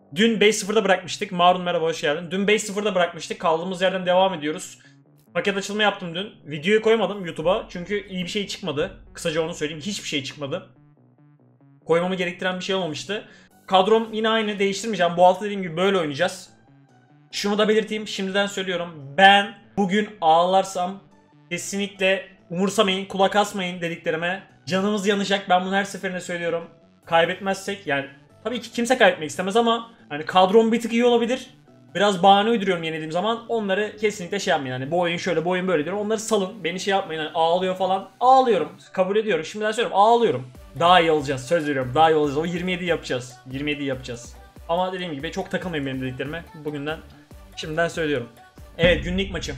Dün 5-0'da bırakmıştık. Marun merhaba, hoş geldin. Dün 5-0'da bırakmıştık. Kaldığımız yerden devam ediyoruz. Paket açılımı yaptım dün. Videoyu koymadım YouTube'a çünkü iyi bir şey çıkmadı. Kısaca onu söyleyeyim. Hiçbir şey çıkmadı. Koymamı gerektiren bir şey olmamıştı. Kadrom yine aynı, değiştirmeyeceğim. Bu hafta dediğim gibi böyle oynayacağız. Şunu da belirteyim, şimdiden söylüyorum. Ben bugün ağlarsam kesinlikle umursamayın, kulak asmayın dediklerime. Canımız yanacak, ben bunu her seferinde söylüyorum. Kaybetmezsek yani tabii ki kimse kaybetmek istemez ama hani kadrom bir tık iyi olabilir. Biraz bahane uyduruyorum yenildiğim zaman. Onları kesinlikle şey yapmayın. Hani bu oyun şöyle, bu oyun böyle diyorum. Onları salın. Beni şey yapmayın. Hani ağlıyor falan. Ağlıyorum. Kabul ediyorum. Şimdiden söylüyorum. Ağlıyorum. Daha iyi olacağız. Söz veriyorum. Daha iyi olacağız. O 27 yapacağız. 27 yapacağız. Ama dediğim gibi çok takılmayın benim dediklerime. Bugünden şimdiden söylüyorum. Evet, günlük maçı.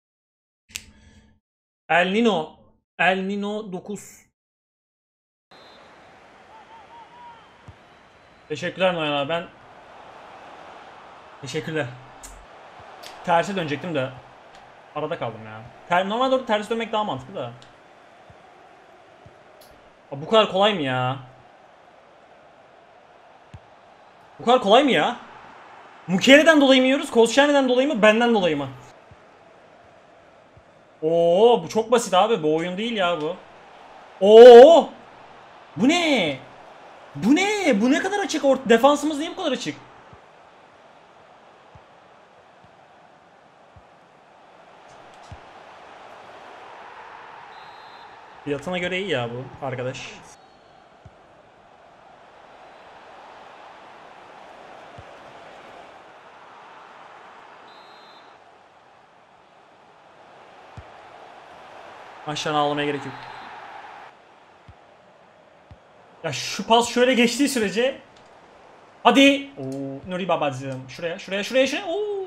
El Nino. El Nino 9. Teşekkürler Noyan abi. Ben teşekkürler. Terse dönecektim de arada kaldım ya. Normalde orada ters dönmek daha mantıklı da. Abi bu kadar kolay mı ya? Bu kadar kolay mı ya? Mukele'den dolayı mı yiyoruz? Kozşane'den dolayı mı? Benden dolayı mı? Oo, bu çok basit abi. Bu oyun değil ya bu. Oo! Bu ne? Bu ne? Bu ne kadar açık? Defansımız niye bu kadar açık? Fiyatına göre iyi ya bu arkadaş. Aşağı ağlamaya gerek yok. Ya şu pas şöyle geçtiği sürece. Hadi. Oo, Nuri babacığım. Şuraya, şuraya, şuraya, şuraya. Oo.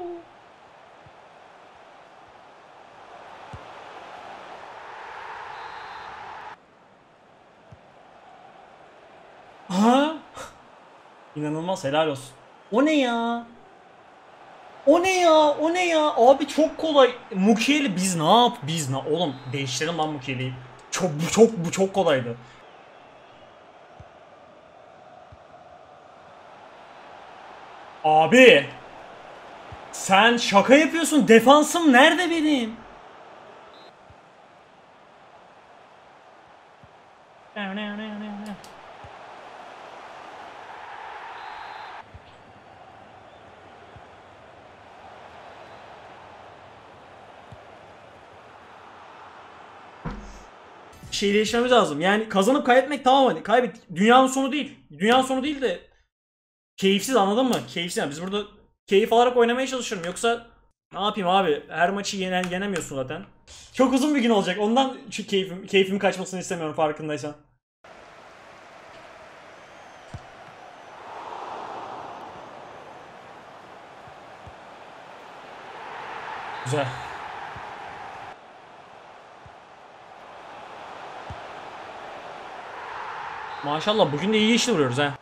Ha? İnanılmaz, helal olsun. O ne ya? O ne ya? O ne ya? Abi çok kolay. Mukieli biz ne yap? Biz ne? Oğlum değiştirelim lan Mukieli'yi. Bu çok kolaydı. Abi sen şaka yapıyorsun. Defansım nerede benim? Bir şey değişmemiz lazım. Yani kazanıp kaybetmek tamam, hadi kaybet. Dünyanın sonu değil. Dünyanın sonu değil de keyifsiz, anladın mı? Keyifsiz yani. Biz burada keyif alarak oynamaya çalışıyorum. Yoksa ne yapayım abi? Her maçı yenemiyorsun zaten. Çok uzun bir gün olacak. Ondan şu keyfim kaçmasını istemiyorum, farkındaysan. Güzel. Maşallah bugün de iyi işle vuruyoruz ha.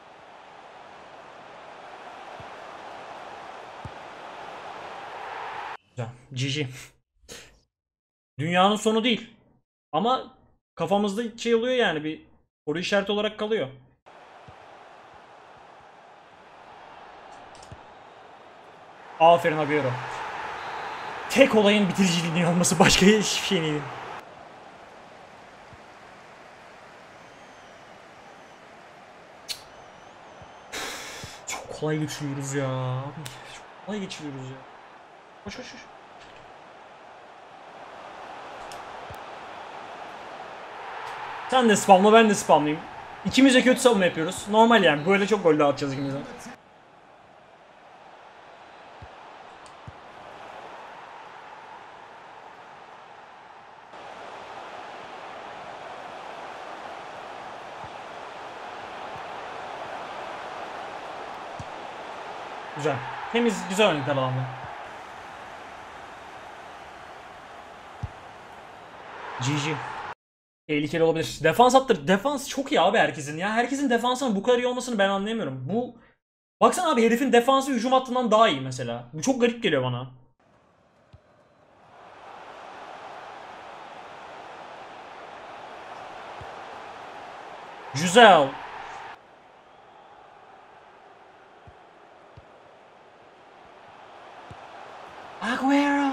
Güzel. GG. Dünyanın sonu değil. Ama kafamızda şey oluyor yani, bir soru işareti olarak kalıyor. Aferin Agüero. Tek olayın bitiriciliğinin olması, başka hiçbir şey değil. Çok kolay geçiriyoruz ya. Abi, çok kolay geçiriyoruz ya. Koş koş koş. Sen de spamla, ben de spamlayayım. İkimiz de kötü savunma yapıyoruz. Normal yani. Böyle çok gol dağıtacağız ikimizden. Güzel. Temiz, güzel oynadık alanda. GG. Tehlikeli olabilir. Defans attır. Defans çok iyi abi herkesin ya. Herkesin defansının bu kadar iyi olmasını ben anlayamıyorum. Baksana abi, herifin defansı hücum hattından daha iyi mesela. Bu çok garip geliyor bana. Güzel. Agüero.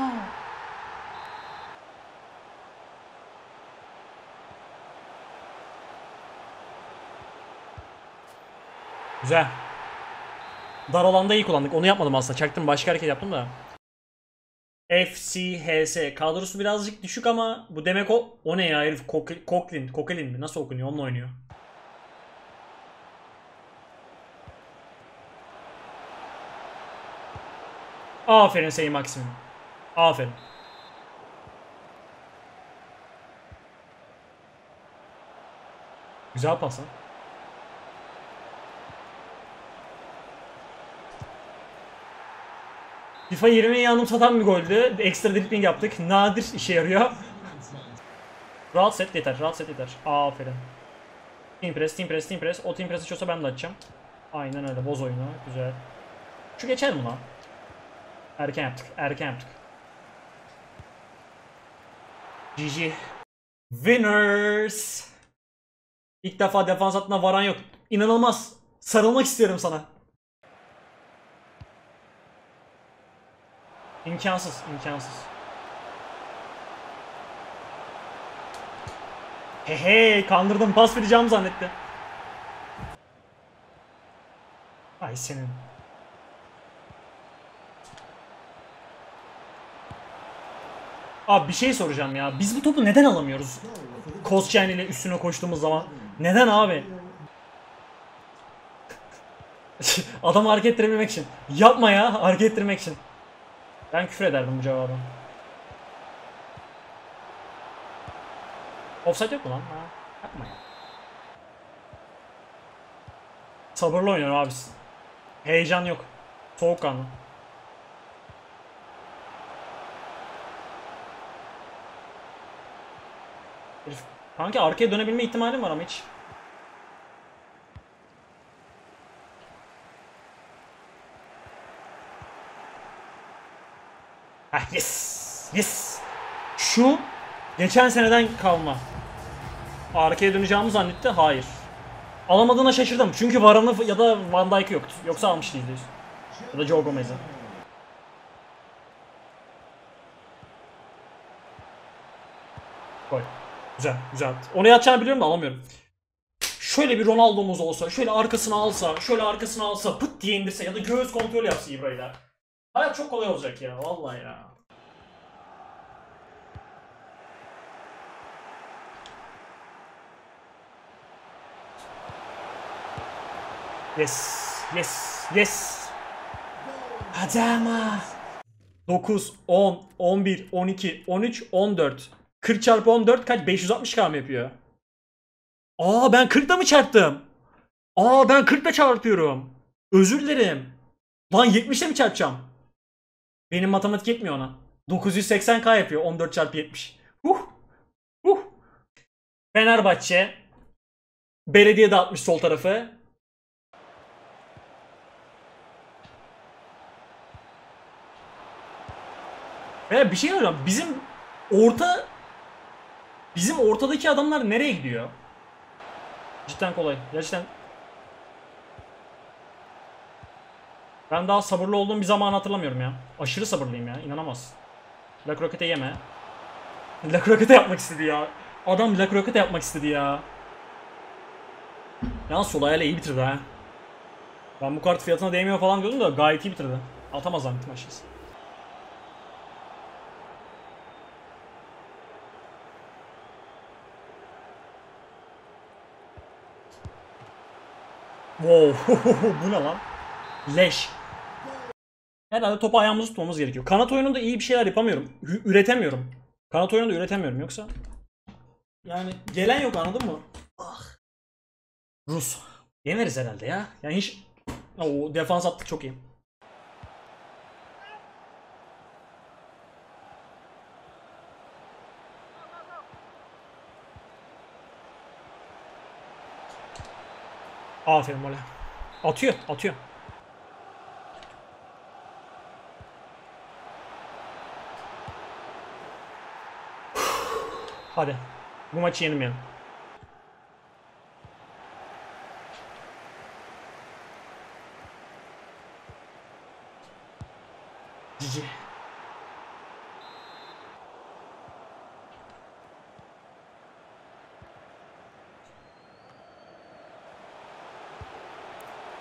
Güzel. Dar alanda iyi kullandık. Onu yapmadım aslında. Çaktım, başka hareket yaptım da. FCHS. Kadrosu birazcık düşük ama bu demek o ne ya herif? Kokelin mi? Nasıl okunuyor? Onunla oynuyor. Aferin Sayın Maximum. Aferin. Güzel pas lan. FIFA 20'yi anımsatan bir goldü. Ekstra dribbling yaptık. Nadir işe yarıyor. Rahat set yeter. Rahat set yeter. Aferin. Team press, team press, team press. O team press'i çözse ben de açacağım. Aynen öyle. Boz oyunu. Güzel. Şu geçer mi lan? Erken yaptık. Erken yaptık. GG. Winners. İlk defa defans hattına varan yok. İnanılmaz. Sarılmak istiyorum sana. İmkansız, imkansız. Hehe, kandırdım. Pas vereceğimi zannetti. Ay senin. Abi bir şey soracağım ya. Biz bu topu neden alamıyoruz? Koscielny ile üstüne koştuğumuz zaman. Neden abi? Adam hareket ettirebilmek için. Yapma ya, hareket ettirmek için. Ben küfür ederdim bu cevabı. Offside yok mu lan? Ha, yapma ya. Sabırlı oynuyor abi. Heyecan yok. Soğukkanlı. Herif. Kanki arkaya dönebilme ihtimalim var ama hiç. Heh, yes. Yes. Şu geçen seneden kalma. Arkaya döneceğimi zannetti. Hayır. Alamadığına şaşırdım. Çünkü Varane'ı ya da Van Dijk'ı yoktu. Yoksa almıştı %100. Ya da Joe Gomez'i. Koy. Güzel, güzel. Onu yatacağını biliyorum da alamıyorum. Şöyle bir Ronaldo'muz olsa, şöyle arkasına alsa, şöyle arkasına alsa, pıt diye indirse ya da göğüs kontrolü yapsa İbrahim'ler. Hayat çok kolay olacak ya, vallahi ya. Yes, yes, yes. Hadi ama. 9, 10, 11, 12, 13, 14. 40 çarpı 14 kaç? 560k mı yapıyor? Aa ben 40'da mı çarptım? Aa ben 40'da çarpıyorum. Özür dilerim. Lan 70'le mi çarpacağım? Benim matematik yetmiyor ona. 980k yapıyor 14 çarpı 70. Huh. Huh. Fenerbahçe. Belediye dağıtmış sol tarafı. Ve bir şey söyleyeceğim. Bizim ortadaki adamlar nereye gidiyor? Cidden kolay. Gerçekten. Ben daha sabırlı olduğum bir zaman hatırlamıyorum ya. Aşırı sabırlıyım ya. İnanamaz. La Croquette yeme. La Croquette yapmak istedi ya. Adam La Croquette yapmak istedi ya. Yalnız sol ayağıyla iyi bitirdi ha. Ben bu kart fiyatına değmiyor falan diyordum da gayet iyi bitirdi. Atamaz zannettim açıkçası. Wow. Bu ne lan? Leş. Herhalde topu ayağımızı tutmamız gerekiyor. Kanat oyununda iyi bir şeyler yapamıyorum. Üretemiyorum. Kanat oyununda üretemiyorum yoksa. Yani gelen yok anladın mı? Ah. Rus. Yeneriz herhalde ya. Yani hiç... O defans attık çok iyi. Aferin Mole. Atıyor, atıyor. Hadi. Bu maçı yenilmeyelim. Cici.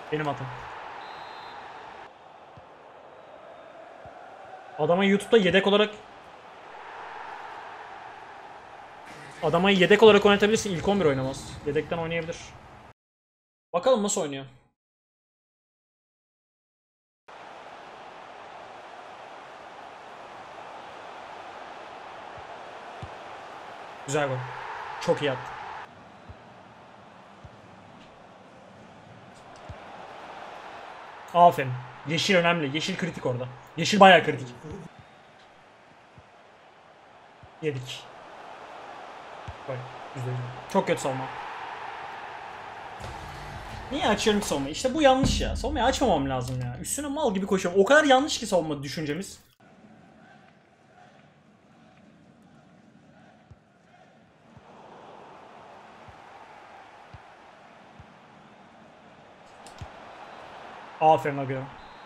Benim hatam. Adama YouTube'da yedek olarak oynatabilirsin. İlk 11 oynamaz. Yedekten oynayabilir. Bakalım nasıl oynuyor. Güzel gol. Çok iyi attı. Aferin. Yeşil önemli. Yeşil kritik orada. Yeşil bayağı kritik. Yedik. Gol. %100. Çok kötü savunma. Niye açıyorum ki savunmayı? İşte bu yanlış ya. Savunmayı açmamam lazım ya. Üstüne mal gibi koşuyorum. O kadar yanlış ki savunma düşüncemiz. Aferin abi.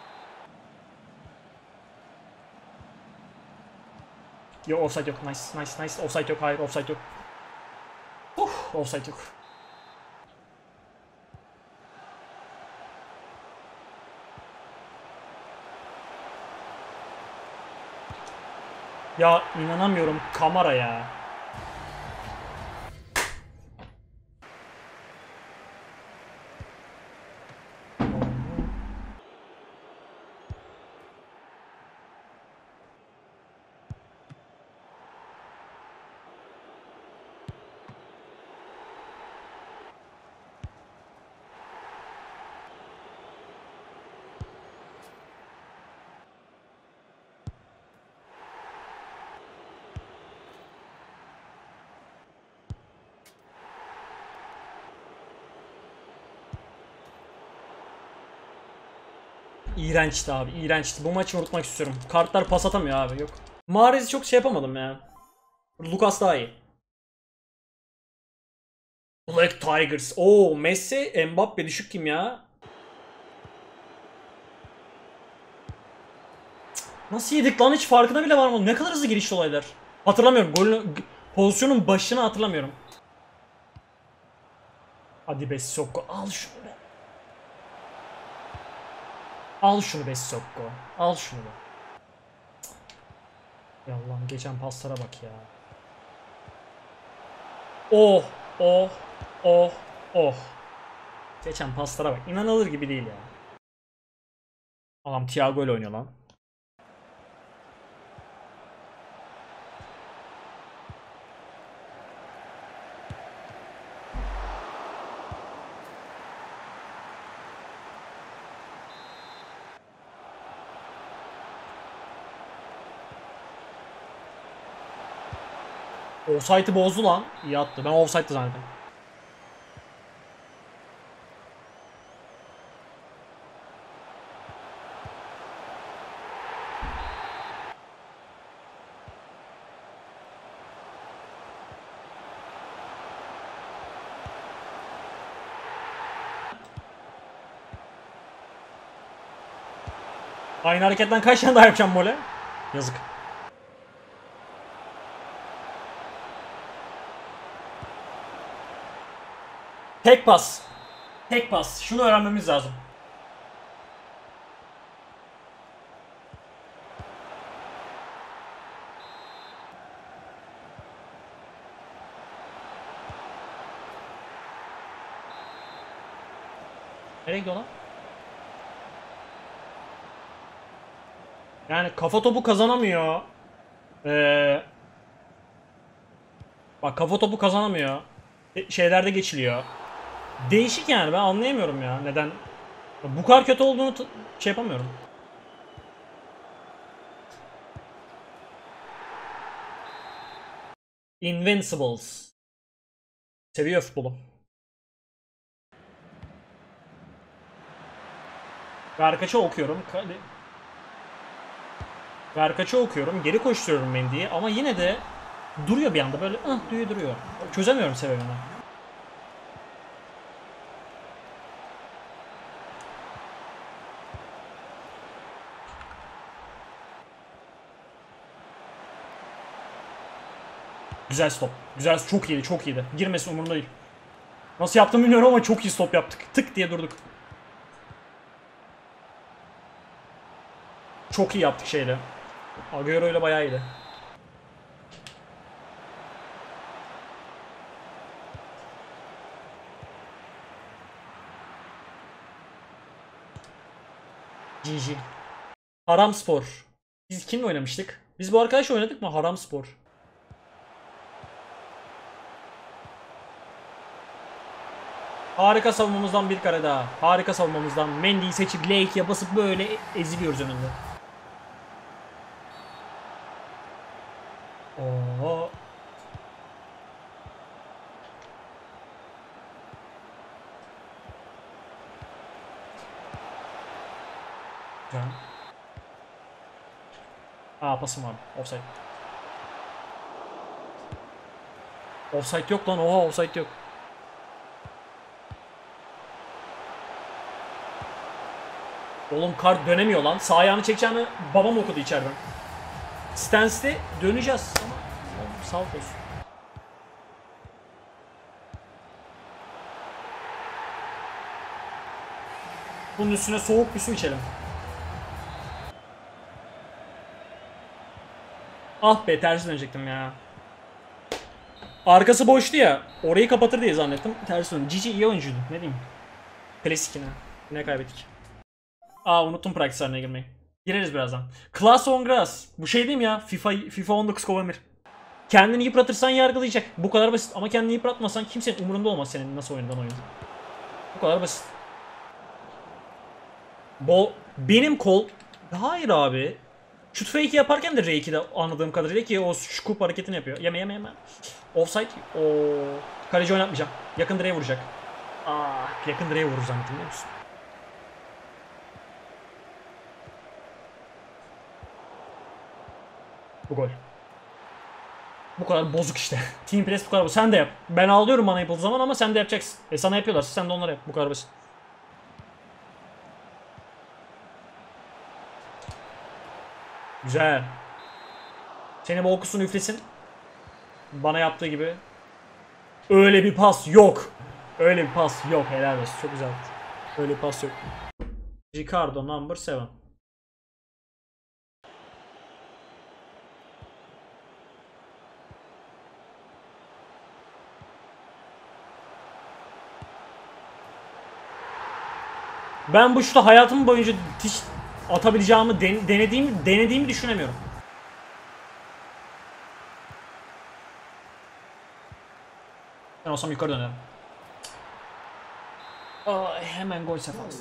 Yo, offside yok. Nice, nice, nice. Offside yok. Hayır, offside yok. Offside yok. Ya inanamıyorum kamera ya. İğrençti abi, iğrençti. Bu maçı unutmak istiyorum. Kartlar pas atamıyor abi, yok. Mahrez'i çok şey yapamadım ya. Lucas daha iyi. Black Tigers. Oo, Messi, Mbappe düşük kim ya? Nasıl yedik lan, hiç farkına bile varmadım. Ne kadar hızlı gelişti olaylar. Hatırlamıyorum. Pozisyonun başını hatırlamıyorum. Hadi be Sokko, al şunu be. Al şunu be Sokko. Al şunu be. Ya Allah'ım, geçen paslara bak ya. Oh, oh, oh, oh. Geçen paslara bak. İnanılır gibi değil ya. Adam Thiago ile oynuyor lan. Offside'ı bozdu lan. İyi attı. Ben offside'dı zannettim. Aynı hareketten kaç tane daha yapacağım mole? Yazık. Tek pas. Tek pas. Şunu öğrenmemiz lazım. Nereye gidiyor lan? Yani kafa topu kazanamıyor. Ee, bak kafa topu kazanamıyor. Şeylerde geçiliyor. Değişik yani, ben anlayamıyorum ya neden. Bu kadar kötü olduğunu şey yapamıyorum. Invincibles. Seviyor futbolu. Verkaç'ı okuyorum. Verkaç'ı okuyorum. Geri koşturuyorum Mendy'yi ama yine de duruyor bir anda böyle diye duruyor. Çözemiyorum sebebini. Güzel stop. Güzel, çok iyiydi, çok iyiydi. Girmesi umurumda değil. Nasıl yaptım bilmiyorum ama çok iyi stop yaptık. Tık diye durduk. çok iyi yaptık şeyle. Agüero ile bayağı iyiydi. GG. Haramspor. Biz kimle oynamıştık? Biz bu arkadaşla oynadık mı? Haramspor. Harika savunmamızdan bir kare daha. Harika savunmamızdan Mendy'yi seçip L2'ye basıp böyle eziliyoruz önünde. Oo. Güzel. Pasım var. Offside. Offside yok lan. Oha, offside yok. Oğlum kart dönemiyor lan. Sağ ayağını çekeceğini babam okudu içeriden. Stance'de döneceğiz ama sağ olsun. Bunun üstüne soğuk bir su içelim. Ah be, tersi dönecektim ya. Arkası boştu ya. Orayı kapatır diye zannettim. Tersi döndü. Cici iyi oyuncuydu. Ne diyeyim. Klasik yine. Yine kaybettik. Unuttum practice haline girmeyi. Gireriz birazdan. Class on Grass. Bu şey değil mi ya? FIFA 19 Kovamir. Kendini yıpratırsan yargılayacak. Bu kadar basit. Ama kendini yıpratmasan kimsenin umurunda olmaz senin nasıl oynadığın oyun. Bu kadar basit. Benim kol... Hayır abi. Shoot fake yaparken de R2'de anladığım kadarıyla ki o scoop hareketini yapıyor. Yeme. Offside. Kaleci oynatmayacağım. Yakın direğe vuracak. Yakın direğe vurur zannettim, biliyor musun? Bu gol. Bu kadar bozuk işte. Team press bu kadar bozuk. Sen de yap. Ben ağlıyorum bana yapıldığı zaman ama sen de yapacaksın. Sana yapıyorlarsa sen de onlara yap. Bu kadar basit. Güzel. Seni bol kusun üflesin. Bana yaptığı gibi. Öyle bir pas yok. Öyle bir pas yok. Helal olsun. Çok güzel. Öyle bir pas yok. Ricardo number 7. Ben bu şutu hayatım boyunca hiç atabileceğimi denediğimi düşünemiyorum. Ben olsam yukarı dönerim. Hemen gol sefası.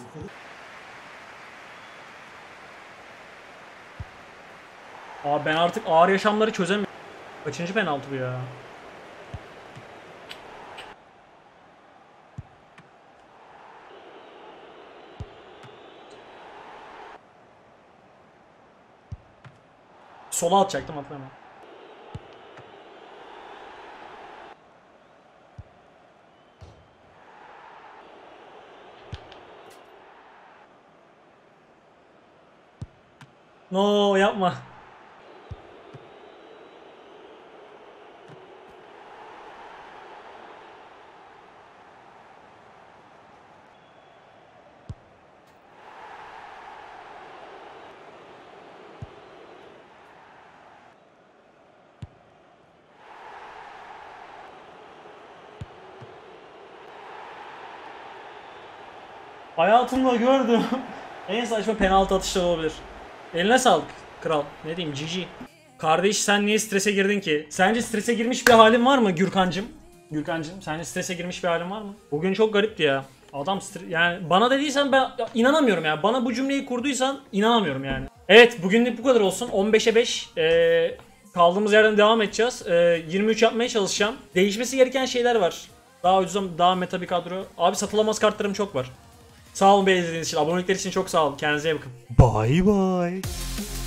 Ben artık ağır yaşamları çözemiyorum. Kaçıncı penaltı bu ya? Sola atacaktım, atlayamam. No, yapma. Hayatımda gördüm. En saçma penaltı atışları olabilir. Eline sağlık kral. Ne diyeyim, GG. Kardeş sen niye strese girdin ki? Sence strese girmiş bir halin var mı Gürkancım? Gürkancım sence strese girmiş bir halin var mı? Bugün çok garipti ya. Adam yani bana dediysen ben inanamıyorum ya. Bana bu cümleyi kurduysan inanamıyorum yani. Evet, bugünlük bu kadar olsun. 15'e 5. Kaldığımız yerden devam edeceğiz. 23 yapmaya çalışacağım. Değişmesi gereken şeyler var. Daha ucuz, daha meta bir kadro. Abi satılamaz kartlarım çok var. Sağ olun, beğendiğiniz için. Abonelikler için çok sağ olun. Kendinize iyi bakın. Bye bye.